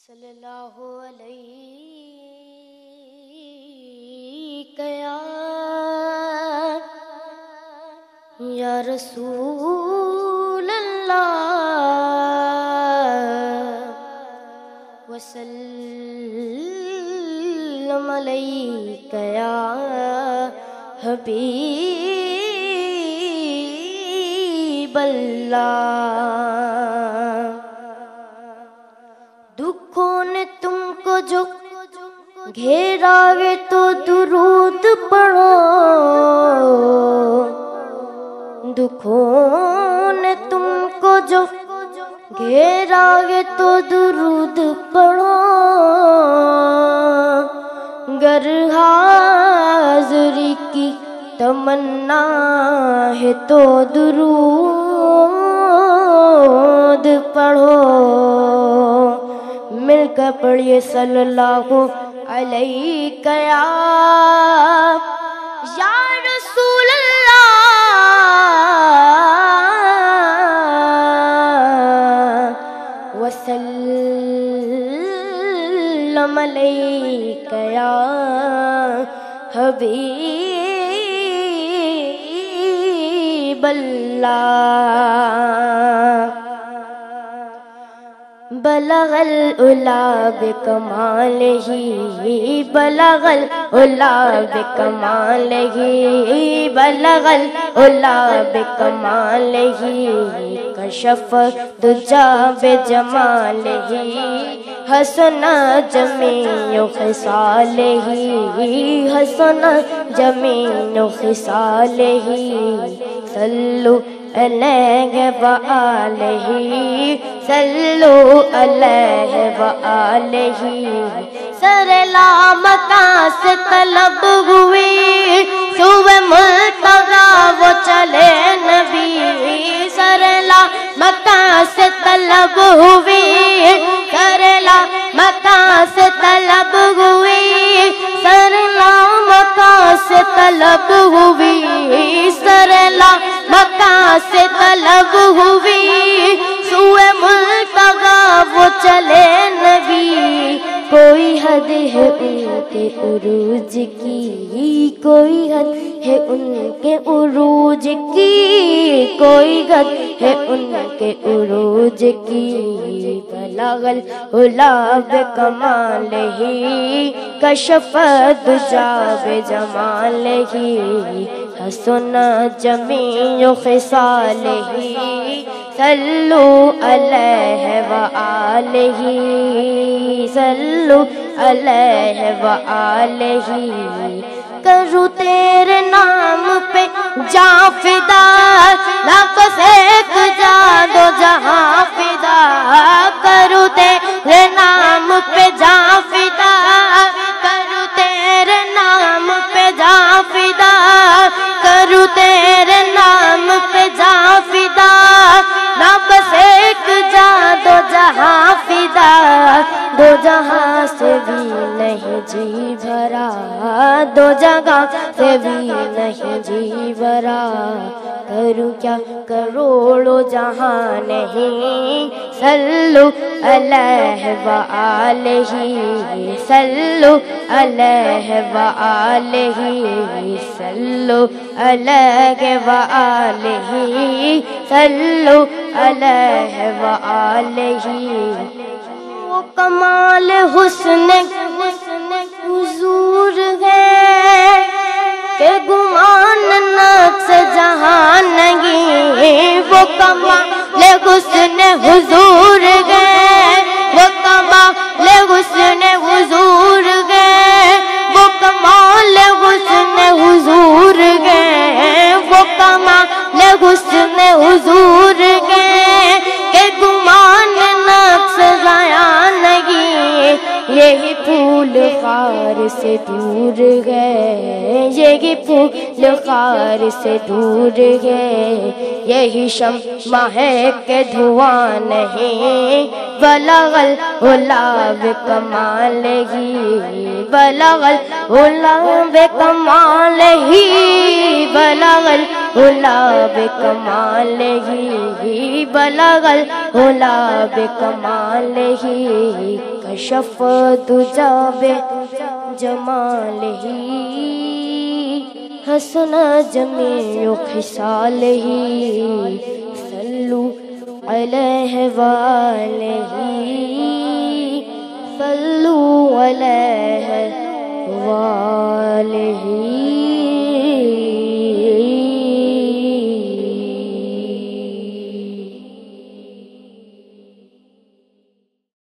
صلی اللہ علیہ یا رسول اللہ وسلم علیک یا حبیب اللہ۔ دکھوں نے تم کو جو گھیرا گے تو درود پڑھو، دکھوں نے تم کو جو گھیرا گے تو درود پڑھو، گر حاضری کی تمنا ہے تو درود پڑھو۔ مل کر پڑھیے صلی اللہ علیہ یا رسول اللہ وسلم علیک یا حبیب اللہ۔ بلغ العلا بکمالہ، بلغ العلا بکمالہ، بلغ العلا بکمالہ، کشف الدجی بجمالہ، حسن جمیع خصالہ، حسن جمیع خصالہ، صلو علیہ وآلہ، صلو علیہ وآلہ۔ سر لامکاں سے طلب ہوئی، سوئے ملتقیٰ وہ چلے نبی، سر لامکاں سے طلب ہوئی، سر لامکاں سے طلب ہوئی، سر لامکاں سے طلب ہوئی، سر لامکاں سے طلب ہوئی، سوئے ملتقیٰ وہ چلے نبی۔ کوئی حد ہے ان کے عروج کی، کوئی حد ہے ان کے عروج کی، کوئی حد ہے ان کے عروج کی۔ بلغ العلا بکمالہ، کشف الدجی بجمالہ، حسن جمیع خصالہ، صلو علیہ وآلہ، صلو علیہ وآلہ۔ کروں تیرے نام پہ جاں فدا، نفس ایک جاں دو جہاں فدا، کروں تیرے نام پہ جاں فدا، کروں تیرے نام پہ جاں فدا، کروں تیرے نام پہ جاں فدا، نفس ایک جاں دو جہاں فدا، دو جہاں سے بھی نہیں جی بھرا، دو جگہ سے بھی نہیں جی بھرا۔ کروں کیا کروڑوں جہاں نہیں، صلو علیہ وآلہ، صلو علیہ وآلہ، صلو علیہ وآلہ، صلو علیہ وآلہ۔ وہ کمال حسن حضور ہے کہ گمان نقص جہاں نہیں، وہ کمال حسن حضور ہے، وہ کمال حسن حضور ہے، وہ کمال حسن حضور ہے، وہ کمال حسن حضور ہے کہ گمان نقص ضائع نہیں۔ یہی پھول خار سے دور گئے، یہی پھول خار سے دور گئے، یہی شمع ہے کہ دھواں نہیں۔ بلغ العلا بکمالہ، بلغ العلا بکمالہ، بلغ العلا بکمالہ، بلغ العلا بکمالہ۔ کشف دجا بجمالہ حسن جمیع خصالہ صلو علیہ وآلہ صلو علیہ وآلہ